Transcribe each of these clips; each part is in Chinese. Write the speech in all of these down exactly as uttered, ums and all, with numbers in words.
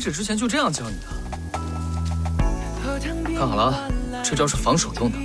始之前就这样教你的。看好了，这招是防守用的。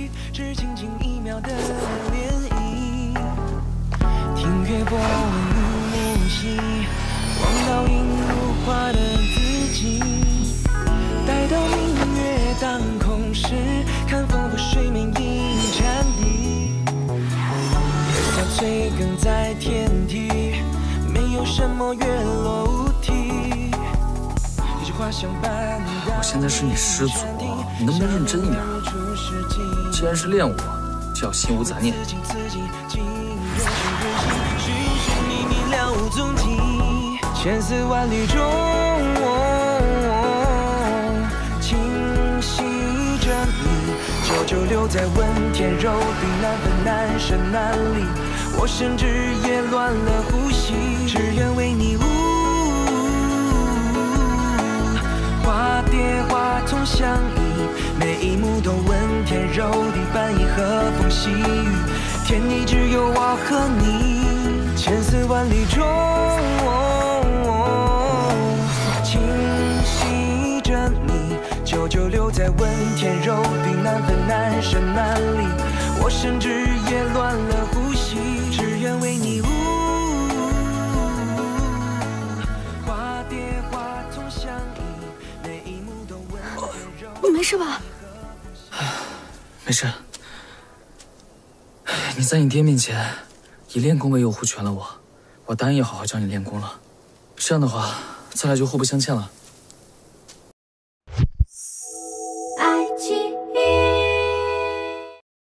听月波纹无息，望到映如花的自己。待到明月当空时，看烽火水面映战地。月下催更在天地，没有什么月落无题。这句话像般我现在是你师祖，你能不能认真一点？既然是练武，就要心无杂念。 千丝万缕中，清晰着你，久久留在温天柔地，难分难舍难离。我甚至也乱了呼吸，只愿为你舞。花蝶花丛相依，每一幕都温天柔地，伴以和风细雨。天地只有我和你，千丝万缕中。久久留在温天柔地，难分难舍难离。我甚至也乱了呼吸，只愿为你舞。花蝶花丛相依，每一幕都温天柔。 你没事吧？ 没事。你在你爹面前以练功为由护全了我，我答应要好好教你练功了。这样的话，咱俩就互不相欠了。